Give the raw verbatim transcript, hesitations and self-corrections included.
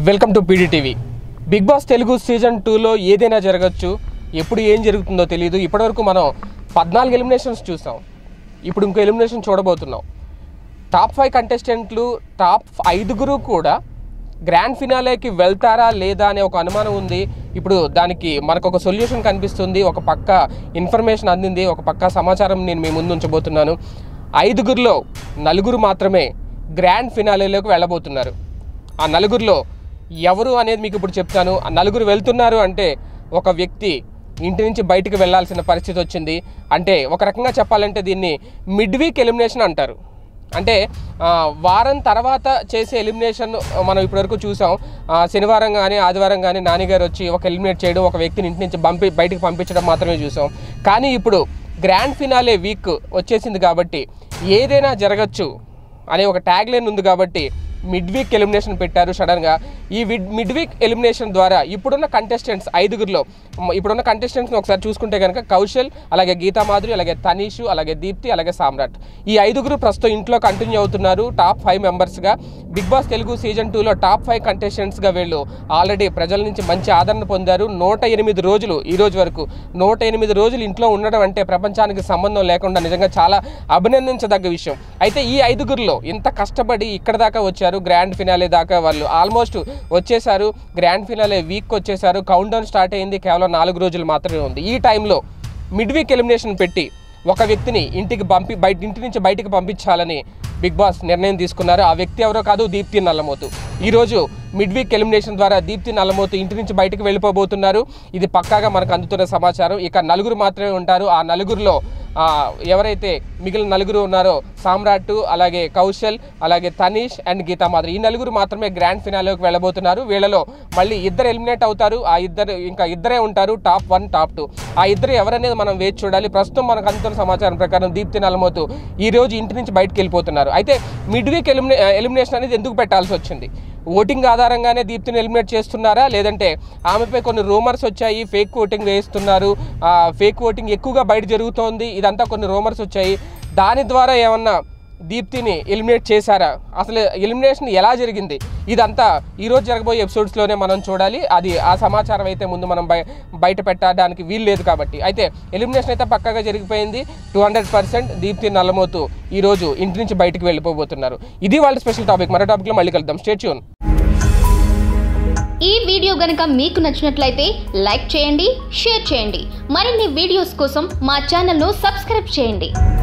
Welcome to PDTV. Bigg Boss Telugu season టూలో ఏదైనా జరగచ్చు, ఎప్పుడు ఏం జరుగుతుందో తెలియదు. ఇప్పటివరకు మనం పద్నాలుగు ఎలిమినేషన్స్ చూసాం, ఇప్పుడు ఇంకో ఎలిమినేషన్ చూడబోతున్నాం. టాప్ ఫైవ్ కంటెస్టెంట్లు టాప్ ఐదుగురు కూడా గ్రాండ్ ఫినాలేకి వెళ్తారా లేదా అనే ఒక అనుమానం ఉంది. ఇప్పుడు దానికి మనకు ఒక సొల్యూషన్ కనిపిస్తుంది, ఒక పక్క ఇన్ఫర్మేషన్ అందింది, ఒక పక్క సమాచారం నేను మీ ముందు ఉంచబోతున్నాను. ఐదుగురిలో నలుగురు మాత్రమే గ్రాండ్ ఫినాలేలోకి వెళ్ళబోతున్నారు. ఆ నలుగురిలో ఎవరు అనేది మీకు ఇప్పుడు చెప్తాను. ఆ నలుగురు వెళ్తున్నారు అంటే ఒక వ్యక్తి ఇంటి నుంచి బయటికి వెళ్ళాల్సిన పరిస్థితి వచ్చింది. అంటే ఒక రకంగా చెప్పాలంటే దీన్ని మిడ్ వీక్ ఎలిమినేషన్ అంటారు. అంటే వారం తర్వాత చేసే ఎలిమినేషన్ మనం ఇప్పటివరకు చూసాం. శనివారం కానీ ఆదివారం కానీ నానిగారు వచ్చి ఒక ఎలిమినేట్ చేయడం, ఒక వ్యక్తిని ఇంటి నుంచి పంపి బయటికి పంపించడం మాత్రమే చూసాం. కానీ ఇప్పుడు గ్రాండ్ ఫినాలే వీక్ వచ్చేసింది కాబట్టి ఏదైనా జరగచ్చు అనే ఒక ట్యాగ్ లైన్ ఉంది కాబట్టి మిడ్ వీక్ ఎలిమినేషన్ పెట్టారు సడన్గా. ఈ మిడ్ వీక్ ఎలిమినేషన్ ద్వారా ఇప్పుడున్న కంటెస్టెంట్స్ ఐదుగురిలో ఇప్పుడున్న కంటెస్టెంట్స్ని ఒకసారి చూసుకుంటే కనుక కౌశల్, అలాగే గీతా మాధురి, అలాగే తనీషు, అలాగే దీప్తి, అలాగే సామ్రాట్, ఈ ఐదుగురు ప్రస్తుతం ఇంట్లో కంటిన్యూ అవుతున్నారు టాప్ ఫైవ్ మెంబర్స్గా. బిగ్ బాస్ తెలుగు సీజన్ టూలో టాప్ ఫైవ్ కంటెస్టెంట్స్గా వీళ్ళు ఆల్రెడీ ప్రజల నుంచి మంచి ఆదరణ పొందారు. నూట ఎనిమిది రోజులు ఈ రోజు వరకు నూట ఎనిమిది రోజులు ఇంట్లో ఉండడం అంటే ప్రపంచానికి సంబంధం లేకుండా నిజంగా చాలా అభినందించదగ్గ విషయం. అయితే ఈ ఐదుగురిలో ఇంత కష్టపడి ఇక్కడ దాకా వచ్చారు, గ్రాండ్ ఫినాలే దాకా వాళ్ళు ఆల్మోస్ట్ వచ్చేసారు. గ్రాండ్ ఫినాలే వీక్ వచ్చేసారు, కౌంట్ డౌన్ స్టార్ట్ అయింది, కేవలం నాలుగు రోజులు మాత్రమే ఉంది. ఈ టైంలో మిడ్ వీక్ ఎలిమినేషన్ పెట్టి ఒక వ్యక్తిని ఇంటికి పంపి బయట ఇంటి నుంచి బయటికి పంపించాలని బిగ్ బాస్ నిర్ణయం తీసుకున్నారు. ఆ వ్యక్తి ఎవరో కాదు, దీప్తి నల్లమోతు. ఈరోజు మిడ్ వీక్ ఎలిమినేషన్ ద్వారా దీప్తి నల్లమోతు ఇంటి నుంచి బయటకు వెళ్ళిపోబోతున్నారు. ఇది పక్కాగా మనకు అందుతున్న సమాచారం. ఇక నలుగురు మాత్రమే ఉంటారు. ఆ నలుగురిలో ఎవరైతే మిగిలిన నలుగురు ఉన్నారో సామ్రాట్, అలాగే కౌశల్, అలాగే తనీష్ అండ్ గీతా మాధురి, ఈ నలుగురు మాత్రమే గ్రాండ్ ఫినాలేకి వెళ్ళబోతున్నారు. వీళ్ళలో మళ్ళీ ఇద్దరు ఎలిమినేట్ అవుతారు. ఆ ఇద్దరు ఇంకా ఇద్దరే ఉంటారు, టాప్ వన్ టాప్ టూ. ఆ ఇద్దరు ఎవరనేది మనం వేచి చూడాలి. ప్రస్తుతం మనకు అందుతున్న సమాచారం ప్రకారం దీప్తి నల్లమోతు ఈ రోజు ఇంటి నుంచి బయటకు వెళ్ళిపోతున్నారు. అయితే మిడ్ వీక్ ఎలిమినే ఎలిమినేషన్ అనేది ఎందుకు పెట్టాల్సి వచ్చింది? ఓటింగ్ ఆధారంగానే దీప్తిని ఎలిమినేట్ చేస్తున్నారా, లేదంటే ఆమెపై కొన్ని రూమర్స్ వచ్చాయి, ఫేక్ ఓటింగ్ వేస్తున్నారు, ఫేక్ ఓటింగ్ ఎక్కువగా బయట జరుగుతోంది, ఇదంతా కొన్ని రూమర్స్ వచ్చాయి, దాని ద్వారా ఏమన్నా దీప్తిని ఎలిమినేట్ చేశారా, అసలు ఎలిమినేషన్ ఎలా జరిగింది, ఇదంతా ఈరోజు జరగబోయే ఎపిసోడ్స్లోనే మనం చూడాలి. అది ఆ సమాచారం అయితే ముందు మనం బయ బయట పెట్టడానికి వీలు లేదు కాబట్టి. అయితే ఎలిమినేషన్ అయితే పక్కాగా జరిగిపోయింది. Two hundred percent Deepthi Nallamothu ఈరోజు ఇంటి నుంచి బయటకు వెళ్ళిపోబోతున్నారు. ఇది వాళ్ళ స్పెషల్ టాపిక్. మరో టాపిక్లో మళ్ళీ కలుద్దాం. Stay tune. ఈ వీడియో గనుక మీకు నచ్చినట్లయితే లైక్ చేయండి, షేర్ చేయండి. మరిన్ని వీడియోస్ కోసం మా ఛానల్ను సబ్స్క్రైబ్ చేయండి.